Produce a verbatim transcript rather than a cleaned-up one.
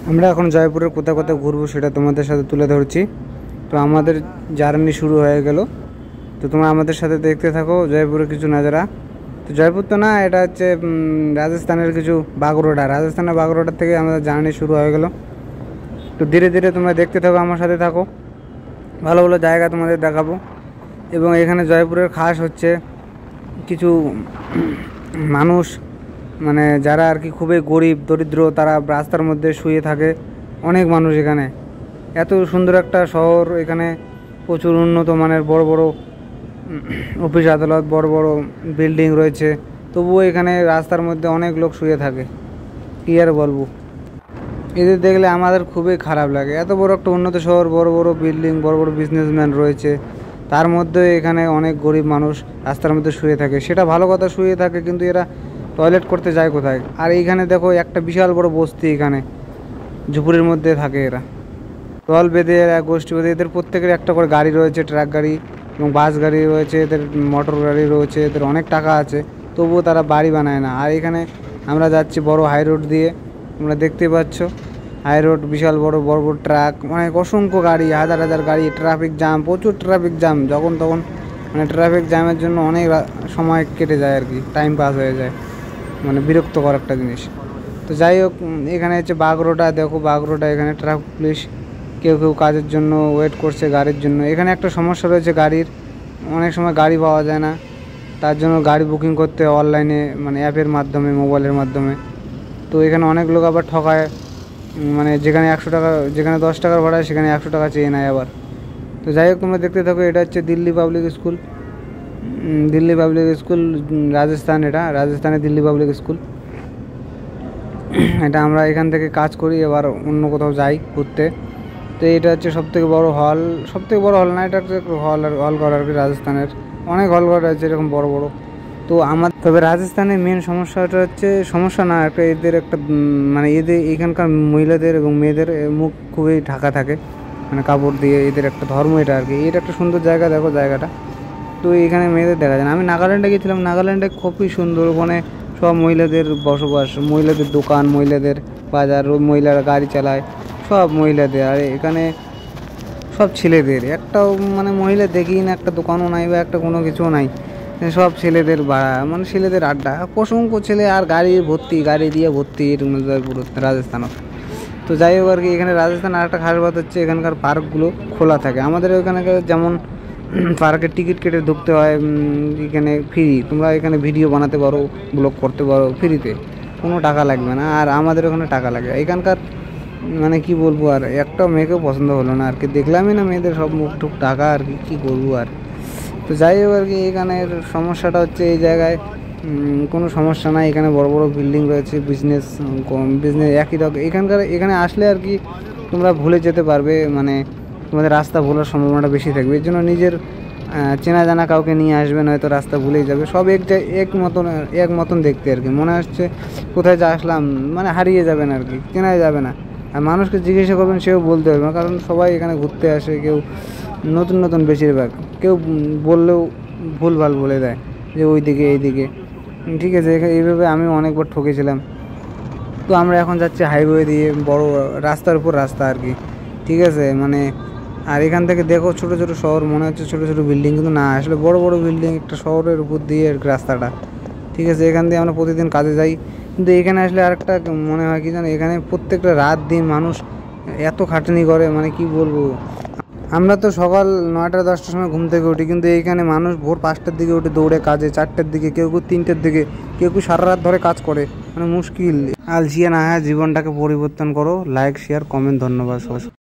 আমরা এখন জয়পুরের কোথায় কোথায় ঘুরবো সেটা তোমাদের সাথে তুলে ধরছি। তো আমাদের জার্নি শুরু হয়ে গেল, তো তোমরা আমাদের সাথে দেখতে থাকো জয়পুরের কিছু নজারা। তো জয়পুর তো না, এটা হচ্ছে রাজস্থানের কিছু বাগরোডা, রাজস্থানের বাগরোডার থেকে আমাদের জার্নি শুরু হয়ে গেল। তো ধীরে ধীরে তোমরা দেখতে থাকো, আমার সাথে থাকো, ভালো ভালো জায়গা তোমাদের দেখাবো। এবং এখানে জয়পুরের খাস হচ্ছে কিছু মানুষ, মানে যারা আর কি খুবই গরিব দরিদ্র, তারা রাস্তার মধ্যে শুয়ে থাকে। অনেক মানুষ এখানে, এত সুন্দর একটা শহর, এখানে প্রচুর উন্নত মানের বড় বড় অফিস আদালত, বড় বড় বিল্ডিং রয়েছে, তবুও এখানে রাস্তার মধ্যে অনেক লোক শুয়ে থাকে। কী আর বলবো, এদের দেখলে আমাদের খুবই খারাপ লাগে। এত বড় একটা উন্নত শহর, বড় বড় বিল্ডিং, বড় বড় বিজনেসম্যান রয়েছে, তার মধ্যে এখানে অনেক গরিব মানুষ রাস্তার মধ্যে শুয়ে থাকে। সেটা ভালো কথা, শুয়ে থাকে, কিন্তু এরা টয়লেট করতে যায় কোথায়? আর এইখানে দেখো একটা বিশাল বড় বস্তি, এখানে ঝুপুরির মধ্যে থাকে এরা, দল বেঁধে এরা, গোষ্ঠী বেঁধে। এদের প্রত্যেকের একটা করে গাড়ি রয়েছে, ট্রাক গাড়ি এবং বাস গাড়ি রয়েছে, এদের মোটর গাড়ি রয়েছে, এদের অনেক টাকা আছে, তবুও তারা বাড়ি বানায় না। আর এখানে আমরা যাচ্ছি বড় হাই রোড দিয়ে, তোমরা দেখতে পাচ্ছ হাই রোড, বিশাল বড় বড় বড় ট্রাক, অনেক অসংখ্য গাড়ি, হাজার হাজার গাড়ি, ট্রাফিক জ্যাম, প্রচুর ট্রাফিক জ্যাম। যখন তখন মানে ট্রাফিক জ্যামের জন্য অনেক সময় কেটে যায় আর কি, টাইম পাস হয়ে যায়, মানে বিরক্তকর একটা জিনিস। তো যাই হোক, এখানে হচ্ছে বাগরোডা, দেখো বাগরোডা, এখানে ট্রাফিক পুলিশ কেউ কেউ কাজের জন্য ওয়েট করছে গাড়ির জন্য। এখানে একটা সমস্যা রয়েছে গাড়ির, অনেক সময় গাড়ি পাওয়া যায় না, তার জন্য গাড়ি বুকিং করতে অনলাইনে, মানে অ্যাপের মাধ্যমে, মোবাইলের মাধ্যমে। তো এখানে অনেক লোক আবার ঠকায়, মানে যেখানে একশো টাকা, যেখানে দশ টাকার ভাড়া সেখানে একশো টাকা চেয়ে নেয় আবার। তো যাই হোক, তোমরা দেখতে থাকো। এটা হচ্ছে Delhi public school, Delhi public school Rajasthan, এটা রাজস্থানের দিল্লি পাবলিক স্কুল। এটা আমরা এখান থেকে কাজ করি, এবার অন্য কোথাও যাই ঘুরতে। তো এটা হচ্ছে সবথেকে বড় হল, সবথেকে বড় হল না, এটা একটা হল, আর হল ঘর আর কি। রাজস্থানের অনেক হল ঘর আছে এরকম বড় বড়। তো আমার তবে রাজস্থানের মেন সমস্যাটা হচ্ছে, সমস্যা না একটা, এদের একটা মানে এদের এখানকার মহিলাদের এবং মেয়েদের মুখ খুবই ঢাকা থাকে, মানে কাপড় দিয়ে। এদের একটা ধর্ম এটা আর কি। এটা একটা সুন্দর জায়গা, দেখো জায়গাটা। তো এখানে মেয়েদের দেখা যায় না। আমি নাগাল্যান্ডে গেছিলাম, নাগাল্যান্ডে খুবই সুন্দর, ওখানে সব মহিলাদের বসবাস, মহিলাদের দোকান, মহিলাদের বাজার, মহিলারা গাড়ি চালায়, সব মহিলাদের। আর এখানে সব ছেলেদের, একটাও মানে মহিলা দেখি না, একটা দোকানও নাই বা একটা কোনো কিছুও নাই, সব ছেলেদের ভাড়া, মানে ছেলেদের আড্ডা, অসংখ্য ছেলে, আর গাড়ি ভর্তি, গাড়ি দিয়ে ভর্তি পুরো রাজস্থানও। তো যাই হোক আর কি, এখানে রাজস্থান আর একটা খাস বাত হচ্ছে এখানকার পার্কগুলো খোলা থাকে। আমাদের ওখানে যেমন পার্কের টিকিট কেটে ঢুকতে হয়, এখানে ফ্রি, তোমরা এখানে ভিডিও বানাতে পারো, ব্লগ করতে পারো ফ্রিতে, কোনো টাকা লাগবে না। আর আমাদের ওখানে টাকা লাগে। এখানকার মানে কি বলবো, আর একটাও মেয়েকেও পছন্দ হলো না আর কি, দেখলামই না, মেয়েদের সব মুখ টুক টাকা আর কি, কী করবো আর। তো যাই হোক আর কি, এখানের সমস্যাটা হচ্ছে এই জায়গায় কোনো সমস্যা নাই, এখানে বড় বড় বিল্ডিং রয়েছে, বিজনেস বিজনেস একই রকম। এখানকার এখানে আসলে আর কি তোমরা ভুলে যেতে পারবে, মানে তোমাদের রাস্তা ভোলার সম্ভাবনাটা বেশি থাকবে। এর জন্য নিজের চেনা জানা কাউকে নিয়ে আসবে, নয়তো রাস্তা ভুলেই যাবে। সব এক এক মতন এক মতন দেখতে আর কি, মনে হচ্ছে কোথায় যা আসলাম, মানে হারিয়ে যাবেন আর কি, চেনাই যাবে না। আর মানুষকে জিজ্ঞাসা করবেন, সেও বলতে পারবে না, কারণ সবাই এখানে ঘুরতে আসে, কেউ নতুন নতুন বেশিরভাগ, কেউ বললেও ভুলভাল বলে দেয় যে ওই দিকে এই দিকে। ঠিক আছে, এইভাবে আমি অনেকবার ঠকেছিলাম। তো আমরা এখন যাচ্ছি হাইওয়ে দিয়ে, বড় রাস্তার উপর রাস্তা আর কি, ঠিক আছে মানে। আর এখান থেকে দেখো ছোটো ছোটো শহর, মনে হচ্ছে ছোটো ছোটো বিল্ডিং, কিন্তু না, আসলে বড় বড় বিল্ডিং, একটা শহরের উপর দিয়ে রাস্তাটা, ঠিক আছে। এখান দিয়ে আমরা প্রতিদিন কাজে যাই, কিন্তু এখানে আসলে আরেকটা মনে হয় কি জানো, এখানে প্রত্যেকটা রাত দিন মানুষ এত খাটনি করে, মানে কি বলবো। আমরা তো সকাল নয়টা দশটার সময় ঘুম থেকে উঠি, কিন্তু এইখানে মানুষ ভোর পাঁচটার দিকে উঠে দৌড়ে কাজে, চারটার দিকে, কেউ কেউ তিনটের দিকে, কেউ কেউ সারা রাত ধরে কাজ করে, মানে মুশকিল। আলসিয়া না হয় জীবনটাকে পরিবর্তন করো। লাইক, শেয়ার, কমেন্ট, ধন্যবাদ সবাই।